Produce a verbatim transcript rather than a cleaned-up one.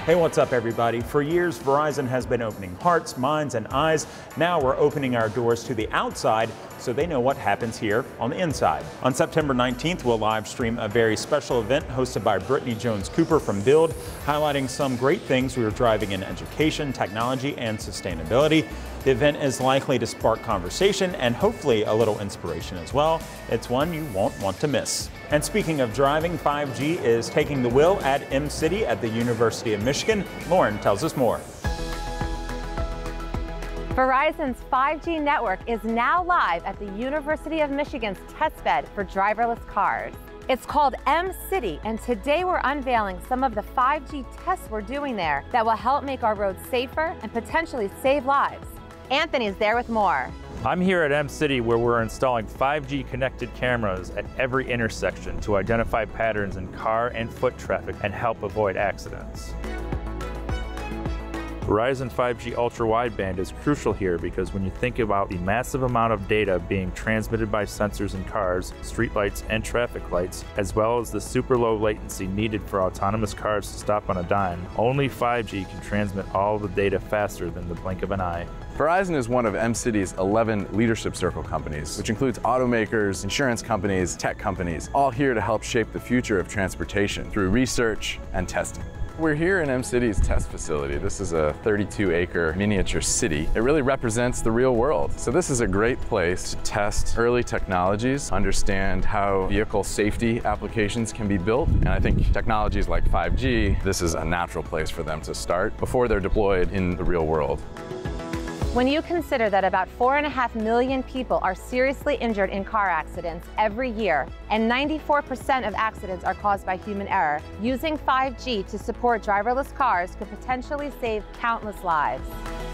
Hey, what's up everybody? For years, Verizon has been opening hearts, minds, and eyes. Now we're opening our doors to the outside so they know what happens here on the inside. On September nineteenth, we'll live stream a very special event hosted by Brittany Jones Cooper from Build, highlighting some great things we are driving in education, technology, and sustainability. The event is likely to spark conversation and hopefully a little inspiration as well. It's one you won't want to miss. And speaking of driving, five G is taking the wheel at Mcity at the University of Michigan. Lauren tells us more. Verizon's five G network is now live at the University of Michigan's testbed for driverless cars. It's called Mcity, and today we're unveiling some of the five G tests we're doing there that will help make our roads safer and potentially save lives. Anthony's there with more. I'm here at Mcity where we're installing five G connected cameras at every intersection to identify patterns in car and foot traffic and help avoid accidents. Verizon five G ultra-wideband is crucial here because when you think about the massive amount of data being transmitted by sensors in cars, streetlights, and traffic lights, as well as the super low latency needed for autonomous cars to stop on a dime, only five G can transmit all the data faster than the blink of an eye. Verizon is one of Mcity's eleven leadership circle companies, which includes automakers, insurance companies, tech companies, all here to help shape the future of transportation through research and testing. We're here in Mcity's test facility. This is a thirty-two acre miniature city. It really represents the real world. So this is a great place to test early technologies, understand how vehicle safety applications can be built. And I think technologies like five G, this is a natural place for them to start before they're deployed in the real world. When you consider that about four and a half million people are seriously injured in car accidents every year, and ninety-four percent of accidents are caused by human error, using five G to support driverless cars could potentially save countless lives.